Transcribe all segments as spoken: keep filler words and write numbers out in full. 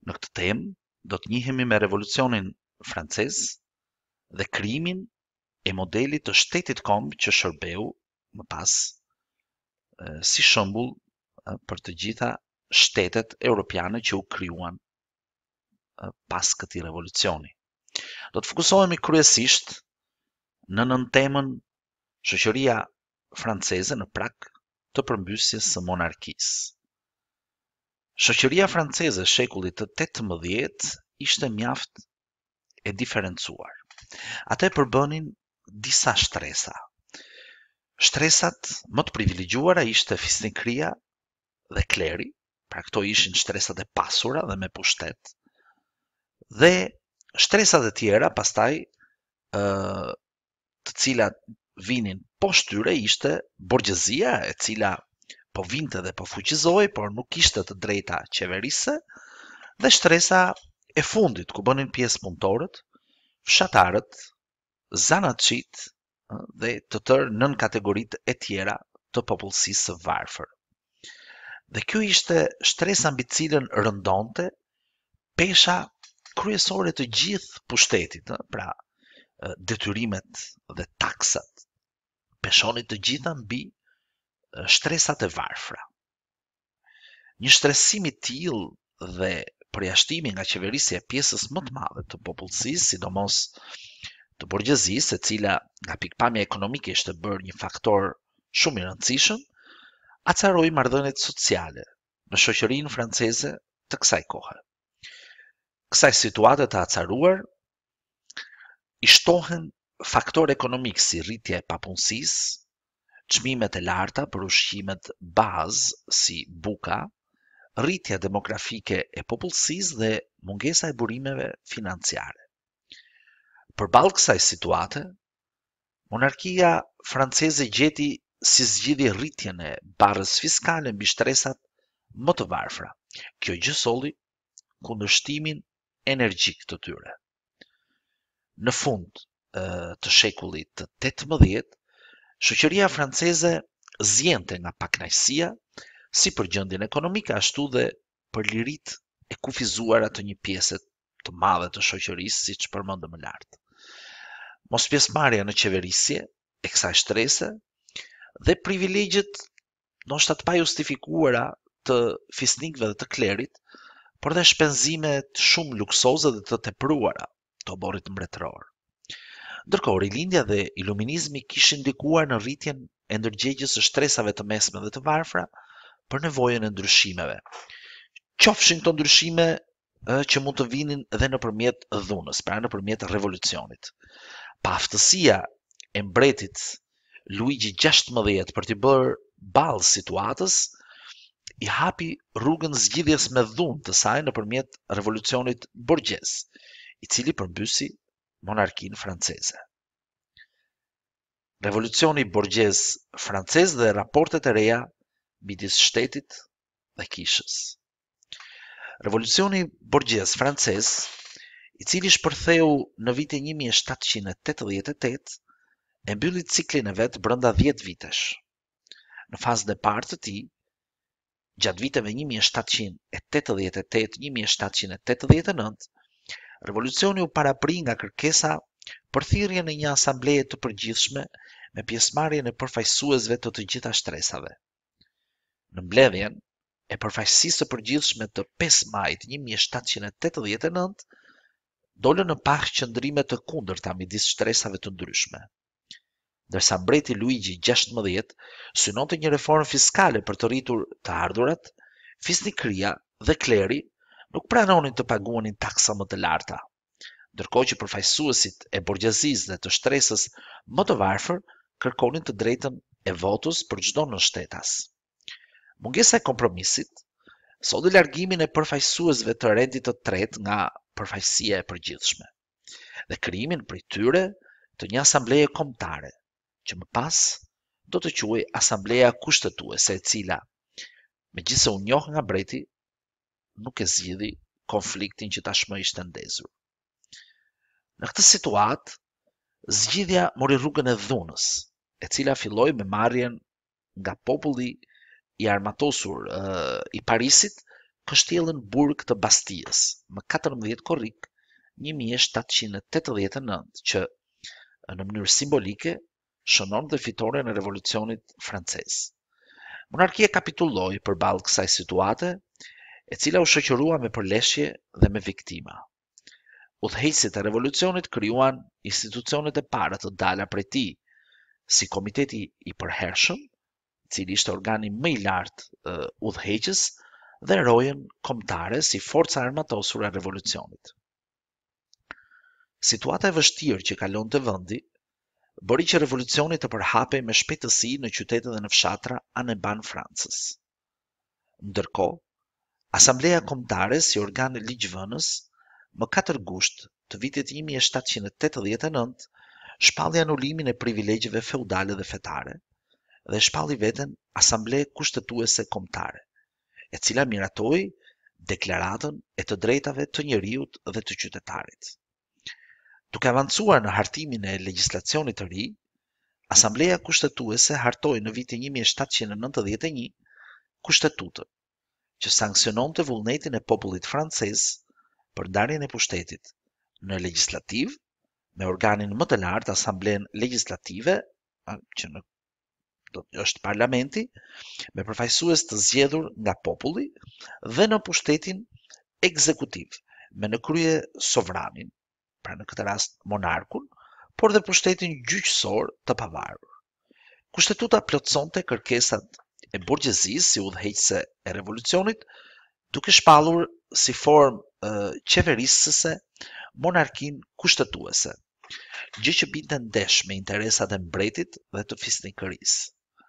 Në këtë temë, do të njihemi me revolucionin francez dhe krijimin e modelit të shtetit komb që shërbeu më pas e, si shembull e, për të gjitha shtetet europiane që u krijuan e, pas këtij revolucioni. Do të fokusohemi kryesisht në nëntemën shoqëria franceze në prag të përmbysjes së monarkisë. Shoqëria franceze e shekullit të tetëmbëdhjetë ishte mjaft e diferencuar. Ata e përbënin disa shtresa. Shtresat më të privilegjuara ishte fisnikëria dhe kleri, pra këto ishin shtresat e pasura dhe me pushtet. Dhe shtresat e tjera, pastaj, ë, të cilat vinin poshtë tyre ishte borgjezia, e cila po vinte dhe po fuqizohej, por nuk kishte të drejta qeverise, dhe shtresa e fundit, ku bënin pjesë punëtorët, fshatarët, zanaçit dhe të tërë nën kategoritë e tjera të popullsisë së varfër. Dhe kjo ishte shtresa mbi të cilën rëndonte pesha kryesore të gjithë pushtetit, pra detyrimet dhe taksat peshonin të gjitha mbi shtresat e varfra. Një shtresim i tillë dhe përjashtimi nga qeverisja e pjesës më të madhe të popullsisë, sidomos të borgjezisë, e cila nga pikpamja ekonomike ishte bërë një faktor shumë i rëndësishëm, acaroi marrëdhëniet sociale në shoqërinë franceze të kësaj kohe. Kësaj situate të acaruar i shtohen faktorë ekonomik si rritja e papunësisë, çmimet e larta për ushqimet bazë si buka, rritja demografike e popullsisë dhe mungesa e burimeve financiare. Përballë kësaj situate, monarkia franceze gjeti si zgjidhje rritjen e barrës fiskale mbi shtresat më të varfra. Kjo gjë solli kundërshtimin energjik të tyre. Në fund të shekullit të tetëmbëdhjetë, shoqëria franceze zjente nga pakënaqësia si për gjendjen ekonomike ashtu dhe për liritë e kufizuara të një pjese të madhe të shoqërisë, siç përmendëm më lart. Mospjesëmarrja në qeverisje e kësaj shtrese dhe privilegjet ndoshta të pajustifikuara të fisnikëve dhe të klerit, por dhe shpenzimet shumë luksoze dhe të tepruara të oborrit mbretëror. Ndërkohë, rilindja dhe iluminizmi kishin ndikuar në rritjen e ndërgjegjjes së shtresave të mesme dhe të varfra për nevojën e ndryshimeve. Qofshin këto ndryshime e, që mund të vinin edhe nëpërmjet dhunës, pra nëpërmjet revolucionit. Pa aftësia e mbretit Luigi gjashtëmbëdhjetë për të bërë ballë situatës, i hapi rrugën zgjidhjes me dhunë të saj nëpërmjet revolucionit borgjez, i cili përmbysi monarkinë franceze. Revolucioni borgjez francez dhe raportet e reja midis shtetit dhe kishës. Revolucioni borgjez francez, i cili shpërtheu në vitin një mijë e shtatëqind e tetëdhjetë e tetë, e mbylli ciklin e vet brenda dhjetë vitesh. Në fazën e parë të tij, gjatë viteve një mijë e shtatëqind e tetëdhjetë e tetë një mijë e shtatëqind e tetëdhjetë e nëntë, revolucioni u parapri nga kërkesa për thirrjen e një asambleje të përgjithshme me pjesëmarrjen e përfaqësuesve të të gjitha shtresave. Në mbledhjen e përfaqësisë së përgjithshme të pesë majit një mijë e shtatëqind e tetëdhjetë e nëntë, dolën në pah qëndrime të kundërta midis shtresave të ndryshme. Ndërsa mbreti Luigi gjashtëmbëdhjetë synonte një reformë fiskale për të rritur të ardhurat, fisnikëria dhe kleri nuk pranonin të paguanin taksa më të larta, ndërkohë që përfaqësuesit e borgjezisë dhe të shtresës më të varfër kërkonin të drejtën e votës për çdo nënshtetas. Mungesa e kompromisit solli largimin e përfaqësuesve të rendit të tretë nga përfaqësia e përgjithshme dhe krijimin prej tyre të një asambleje kombëtare, që më pas do të quhej Asambleja Kushtetuese, e cila, megjithse u njoh nga mbreti, nuk e zgjidhi konfliktin që tashmë ishte ndezur. Në këtë situatë, zgjidhja mori rrugën e dhunës, e cila filloi me marrjen nga populli i armatosur uh, i Parisit kështjellën burg të Bastijës më katërmbëdhjetë korrik një mijë e shtatëqind e tetëdhjetë e nëntë, që në mënyrë simbolike shënon dhe fitoren e revolucionit francez. Monarkia kapitulloi përballë kësaj situate, e cila u shoqërua me përleshje dhe me viktima. Udhëheqësit e revolucionit krijuan institucionet e para të dala prej tij, si Komiteti i Përhershëm, i cili ishte organi më i lartë uh, udhëheqës, dhe rojën kombëtare si forca armatosur e revolucionit. Situata e vështirë që kalonte vendi bëri që revolucioni të përhapej me shpejtësi në qytete dhe në fshatra aneban Francës. Ndërkohë, Asambleja Kombëtare si organ ligjvënës më katër gusht të vitit një mijë e shtatëqind e tetëdhjetë e nëntë shpalli anulimin e privilegjeve feudale dhe fetare dhe shpalli veten Asamble Kushtetuese Kombëtare, e cila miratoi deklaratën e të drejtave të njeriut dhe të qytetarit. Duke avancuar në hartimin e legjislacionit të ri, Asambleja Kushtetuese hartoi në vitin një mijë e shtatëqind e nëntëdhjetë e një Kushtetutën, që sanksiononte vullnetin e popullit francez për ndarjen e pushtetit në legjislativ me organin më të lartë, Asamblen Legjislative, që në, do, është parlamenti, me përfaqësues të zgjedhur nga populli, dhe në pushtetin ekzekutiv, me në krye sovranin, pra në këtë rast monarkun, por dhe pushtetin gjyqësor të pavarur. Kushtetuta plotësonte kërkesat e burgjezisë si udhëheqëse e revolucionit, duke shpallur si formë uh, qeverisëse monarkinë kushtetuese, gjë që binte ndesh me interesat e mbretit dhe të fisnikërisë.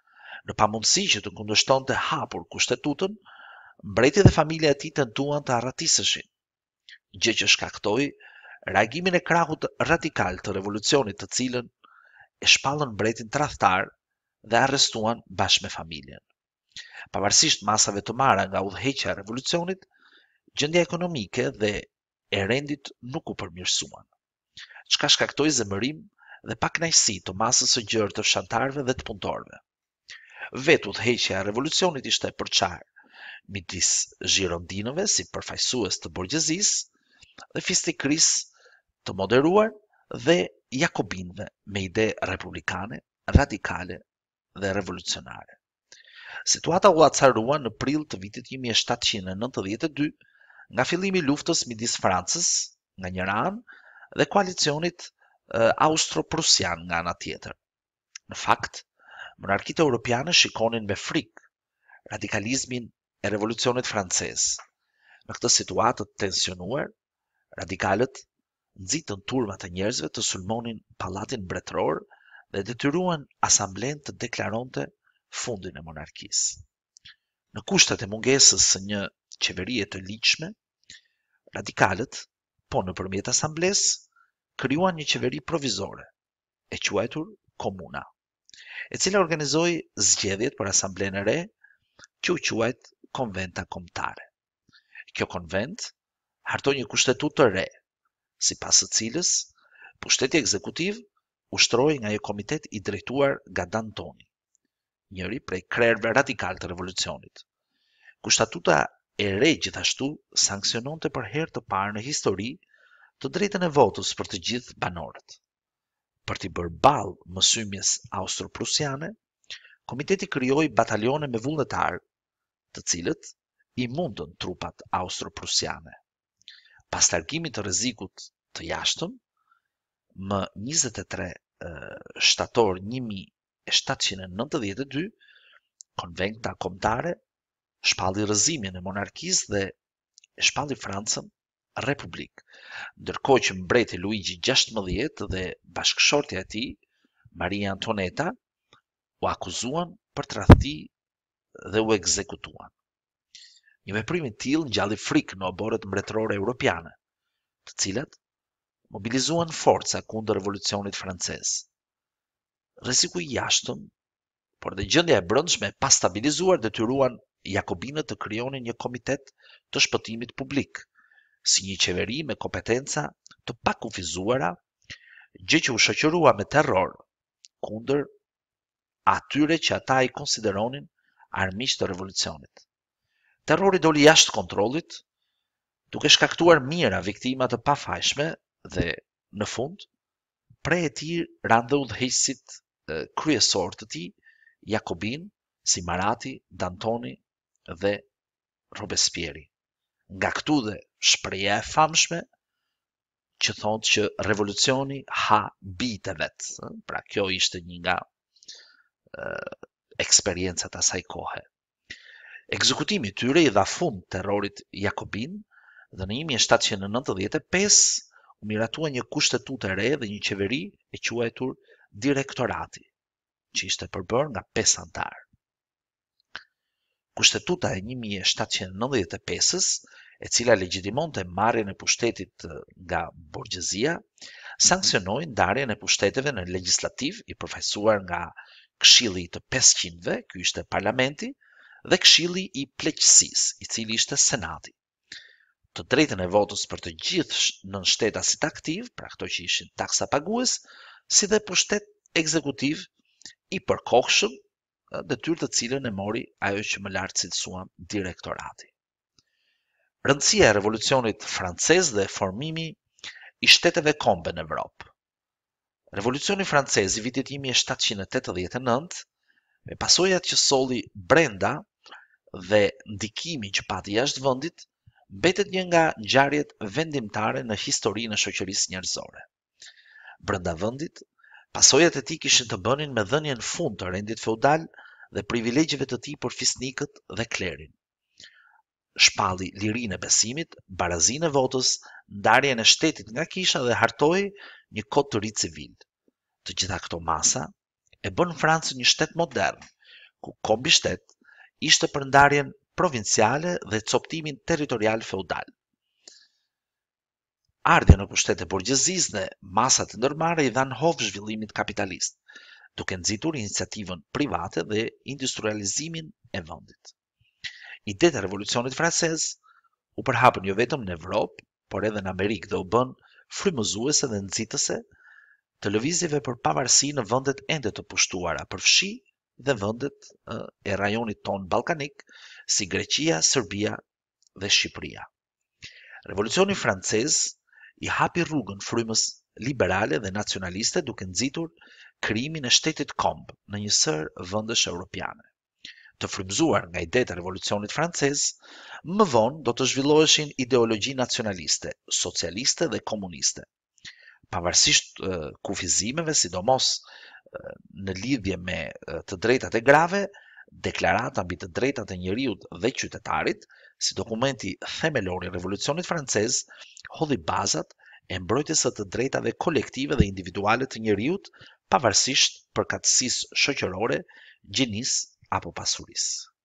Në pamundësi që të kundërshtonte hapur kushtetutën, mbreti dhe familja e tij tentuan të arratiseshin, gjë që shkaktoi reagimin e krahut radikal të revolucionit, të cilën e shpallën mbretin tradhtar dhe arrestuan bashkë me familjen. Pavarësisht masave të marra nga udhëheqja e revolucionit, gjendja ekonomike dhe e rendit nuk u përmirësuan, çka shkaktoi zemërim dhe pakënaqësi të masës së gjerë të fshatarëve dhe të punëtorëve. Vetë udhëheqja e revolucionit ishte përçarë midis zhirondinëve si përfaqësues të borgjezisë dhe fisnikërisë të moderuar dhe jakobinëve me ide republikane, radikale dhe revolucionare. Situata u acarua në prill të vitit një mijë e shtatëqind e nëntëdhjetë e dy nga fillimi i luftës midis Francës nga njëra anë dhe koalicionit uh, austro-prusian nga ana tjetër. Në fakt, monarkitë europiane shikonin me frikë radikalizmin e revolucionit francez. Në këtë situatë të tensionuar, radikalët nxitën turma të njerëzve të sulmonin pallatin mbretëror dhe detyruan asamblen të deklaronte fundin e monarkisë. Në kushtet e mungesës së një qeverie të ligjshme, radikalët, po nëpërmjet asamblesë, krijuan një qeveri provizore, e quajtur komuna, e cila organizoi zgjedhjet për asamblen e re, që u quajt konventa kombëtare. Kjo konvent hartoi një kushtetutë të re, sipas së cilës pushteti ekzekutiv ushtroi nga një komitet i drejtuar nga Dantoni, njëri prej krerëve radikal të revolucionit. Kushtetuta e re gjithashtu sanksiononte për herë të parë në histori të drejtën e votës për të gjithë banorët. Për t'i bërë ballë mësymjes austro-prusiane, komiteti krijoi batalione me vullnetarë, të cilët i mundën trupat austro-prusiane. Pas largimit të rrezikut të jashtëm, më njëzet e tre shtator një mijë e shtatëqind e nëntëdhjetë e dy, konventa kombëtare shpalli rrëzimin e monarkisë dhe e shpalli Francën republik, ndërkohë që mbreti Luigi gjashtëmbëdhjetë dhe bashkëshortja e tij, Maria Antoineta, u akuzuan për tradhti dhe u ekzekutuan. Një veprim i tillë ngjalli frikë në oborët mbretërore europiane, të cilat mobilizuan forca kundër revolucionit francez. Rreziku i jashtëm, por dhe gjendja e brendshme e pastabilizuar detyruan jakobinët të krijonin një komitet të shpëtimit publik, si një qeveri me kompetenca të pakufizuara, gjë që u shoqërua me terror kundër atyre që ata i konsideronin armiq të revolucionit. Terrori doli jashtë kontrollit, duke shkaktuar mijëra viktima të pafajshme dhe, në fund, prej e tij ranë udhëheqësit kryesor të tij, Jakobin, si Marati, D'Antoni dhe Robespieri. Nga këtu dhe shpreha e famshme që thotë që revolucioni ha bijtë e vet. Pra kjo ishte një nga uh, eksperiencat asaj kohe. Ekzekutimi i tyre i dha fund terrorit Jakobin dhe në një mijë e shtatëqind e nëntëdhjetë e pesë u miratua një kushtetutë e re dhe një qeveri e quajtur Direktorati, që ishte përbërë nga pesë antarë. Kushtetuta e një mijë e shtatëqind e nëntëdhjetë e pesës, e cila legjitimonte marrjen e pushtetit nga borgjezia, sanksionoi ndarjen e pushteteve në legjislativ i përfaqësuar nga Këshilli i të pesëqindëve, ky ishte parlamenti, dhe Këshilli i pleqësisë, i cili ishte senati. Të drejtën e votës për të gjithë nënshtetasit aktiv, pra këto që ishin taksapagues, si dhe pushtet ekzekutiv i përkohshëm, detyrë të cilën e mori ajo që më lart cilësuam Direktorati. Rëndësia e revolucionit francez dhe formimi i shteteve kombe në Evropë. Revolucioni francez i vitit një mijë e shtatëqind e tetëdhjetë e nëntë, me pasojat që solli brenda dhe ndikimi që pati jashtë vendit, mbetet një nga ngjarjet vendimtare në historinë e shoqërisë njerëzore. Brenda vendit, pasojat e tij kishin të bënin me dhënien fund të rendit feudal dhe privilegjeve të tij për fisnikët dhe klerin. Shpalli lirinë e besimit, barazinë e votës, ndarjen e shtetit nga kisha dhe hartoi një kod të ri civil. Të gjitha këto masa e bën Francën një shtet modern, ku kombi shtet ishte për ndarjen provinciale dhe coptimin territorial feudal. Ardhja në pushtet e borgjezisë dhe masat e ndërmarrë i dhan hovë zhvillimit kapitalist, duke nxitur iniciativën private dhe industrializimin e vendit. Idetë e revolucionit francez u përhapën jo vetëm në Evropë, por edhe në Amerikë dhe u bën frymëzuese dhe nxitëse të lëvizjeve për pavarësi në vendet ende të pushtuara, përfshi dhe vendet e rajonit ton ballkanik, si Greqia, Serbia dhe Shqipëria. Revolucioni francez i hapi rrugën frymës liberale dhe nacionaliste duke nxitur krijimin e shtetit komb në një sër vendesh europiane. Të frymëzuar nga idetë e revolucionit francez, më vonë do të zhvilloheshin ideologji nacionaliste, socialiste dhe komuniste. Pavarësisht uh, kufizimeve, sidomos uh, në lidhje me uh, të drejtat e grave, deklarata mbi të drejtat e njeriut dhe qytetarit, si dokumenti themelor i revolucionit francez, hodhi bazat e mbrojtjes së të drejtave kolektive dhe individuale të njeriut, pavarësisht përkatësisë shoqërore, gjinisë apo pasurisë.